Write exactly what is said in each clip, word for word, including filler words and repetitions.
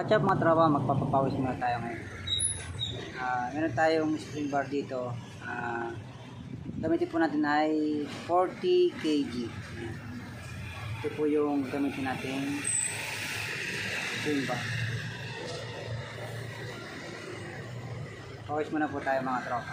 What's up mga tropa, magpapapawis muna tayo ngayon. Uh, meron tayong spring bar dito. Uh, gamitin po natin ay forty kilograms. Ito po yung gamitin natin spring bar. Pawis muna po tayo mga tropa.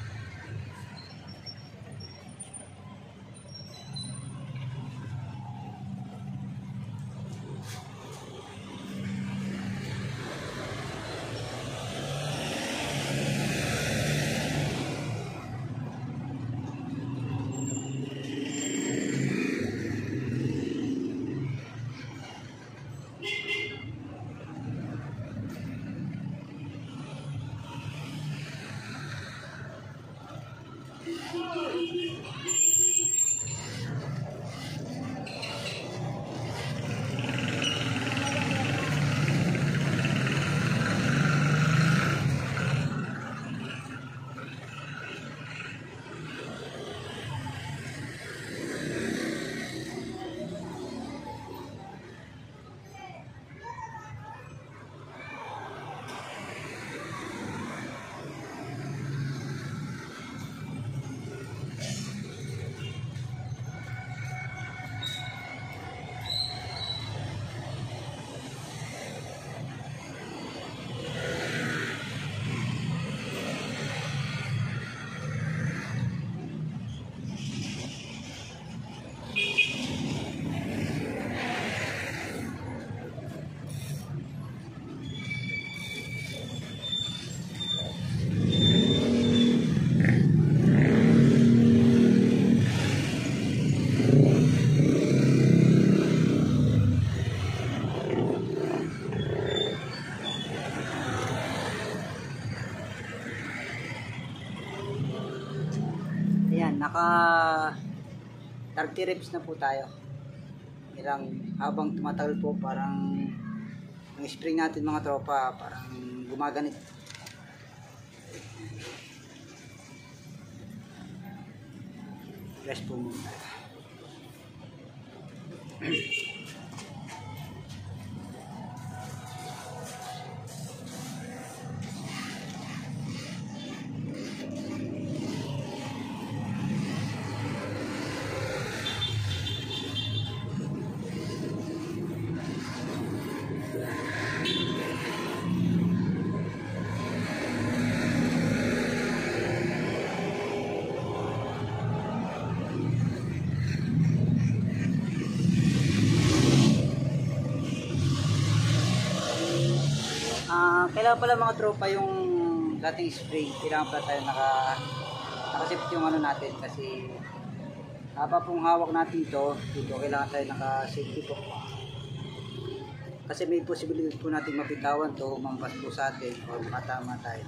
Ayan, naka thirty reps na po tayo. Ilang habang tumatagal po, parang yung spring natin mga tropa, parang gumaganit. Rest po muna. Uh, kailangan pala mga tropa yung dating spring, kailangan pala tayo naka nakasip yung ano natin, kasi haba pong hawak natin ito dito, kailangan tayo naka safety po, kasi may posibilidad po natin mapitawan to, mampas po sa atin o makatama tayo.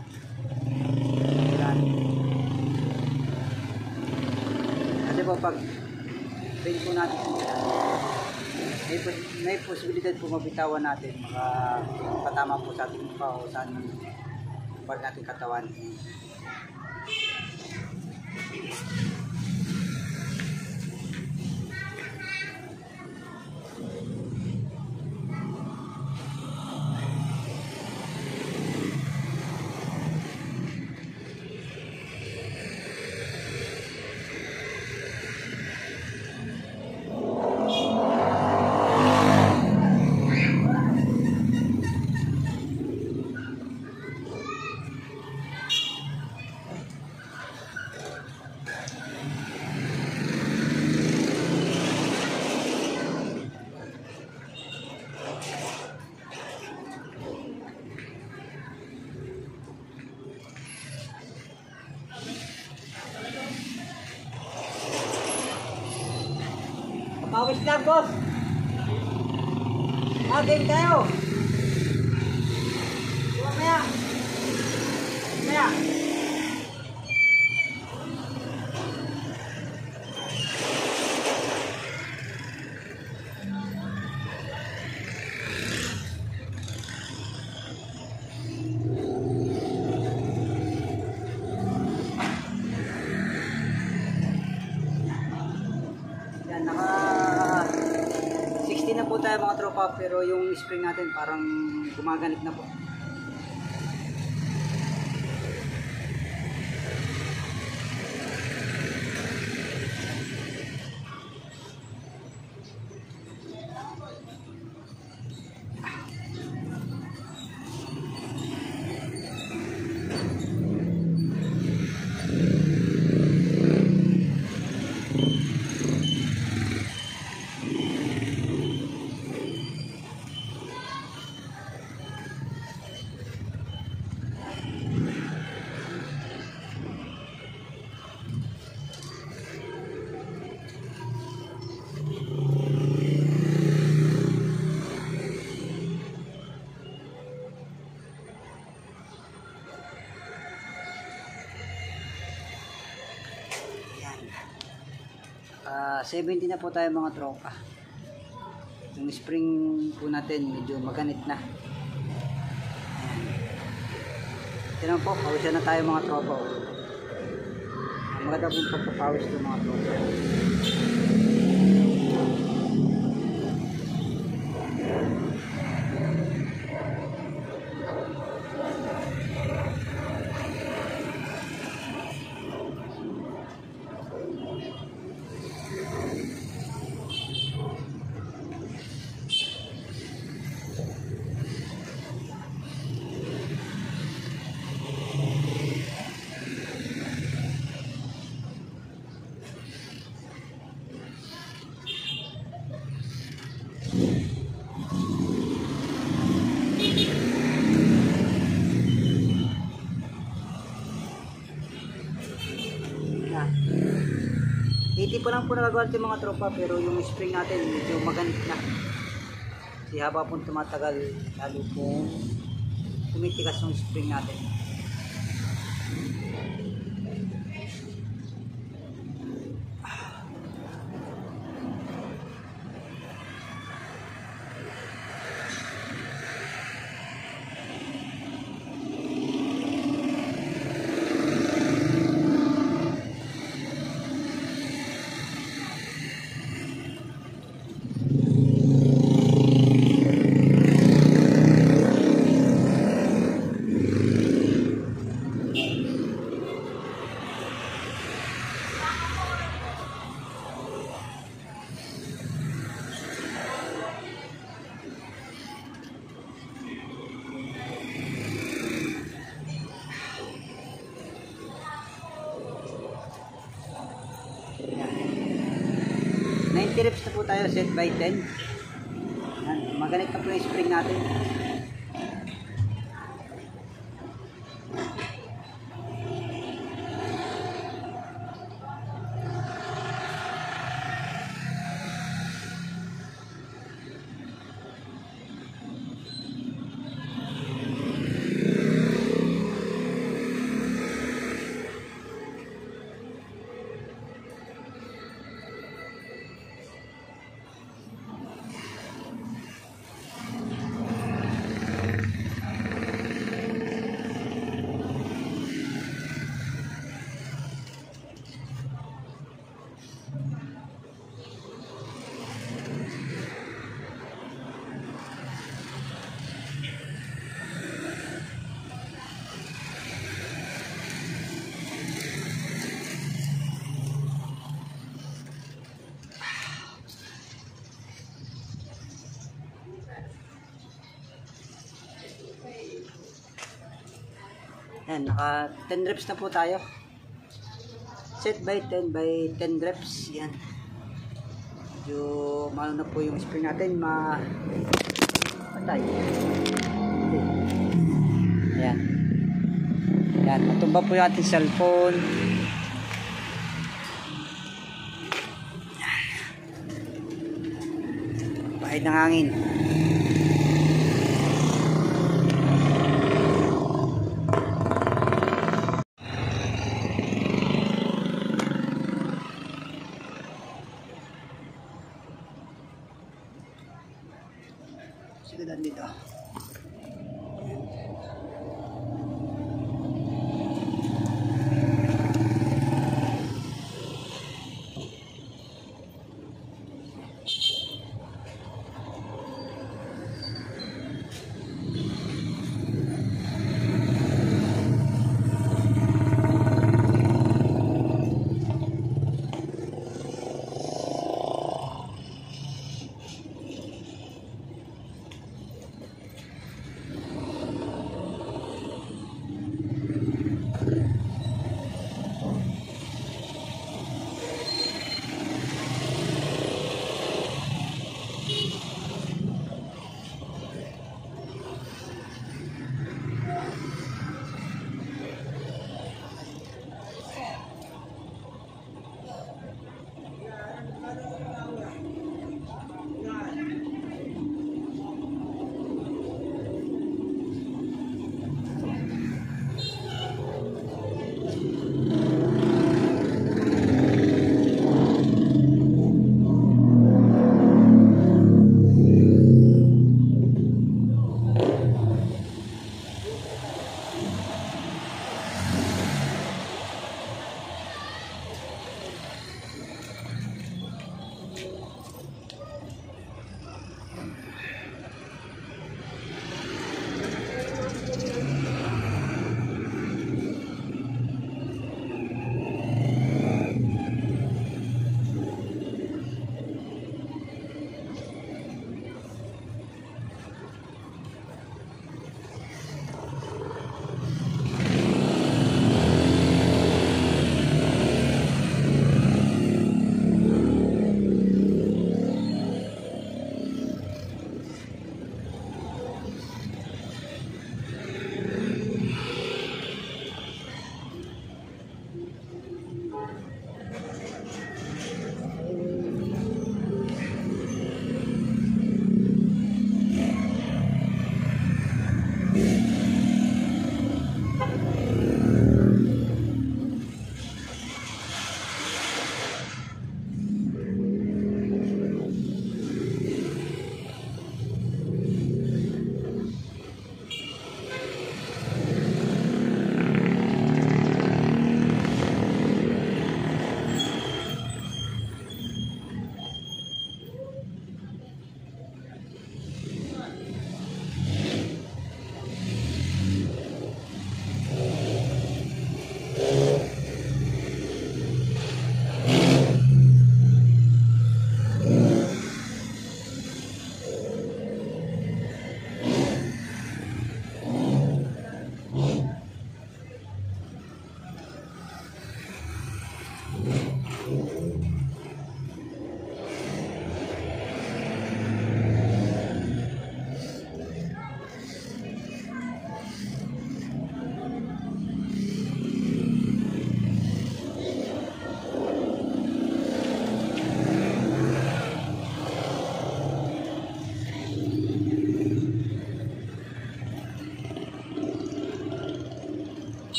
Kasi po pag train po natin may, may posibilidad po mabitawan natin, makapatama po sa ating mukha o saan part natin katawan. Pawis lang, boss. Maging tayo. Mamaya. Mamaya. Yan, naka sixty na po tayo tayo mga tropa, pero yung spring natin parang gumaganit na po. Uh, seventy na po tayo mga tropa. Yung spring po natin medyo maganit na. Tignan po, pawisan na tayo mga tropa. Maganda pong pagpapawis ito mga tropa. eighty pa lang po nagagawa natin mga tropa, pero yung spring natin medyo maganit na. Kasi haba pong tumatagal, lalo pong tumitigas yung spring natin. ninety reps na po tayo, set by ten. Yan, maganit na po yung spring natin. Yan, naka ten reps na po tayo. Set by ten by ten reps. Yan. Medyo malo na po yung spring natin. Ma patay. Yan. Yan, matumba po yung ating cellphone. Pahid ng hangin. Sige dito.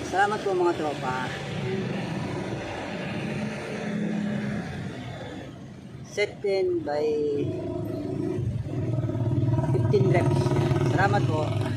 Salamat po mga tropa. Set ten by fifteen reps. Salamat po.